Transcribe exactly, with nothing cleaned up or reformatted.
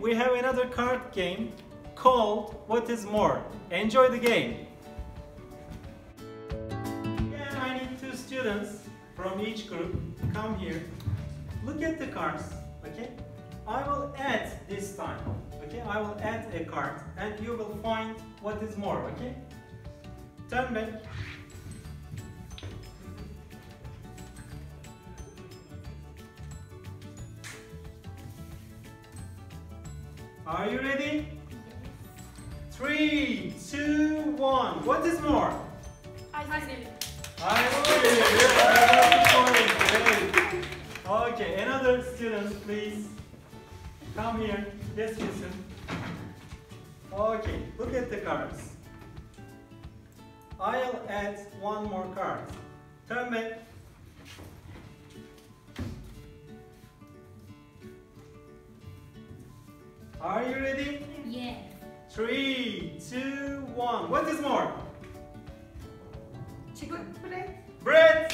we have another card game called What is More? Enjoy the game! Again, I need two students from each group. Come here. Look at the cards, okay? I will add this time, okay? I will add a card and you will find what is more, okay? Turn back. Are you ready? Three, two, one. What is more? I see. I see. Okay, another student, please. Come here. Yes, listen. Okay, look at the cards. I'll add one more card. Turn back. Are you ready? Yes. Three, two, one. What is more? Chicken bread. Bread.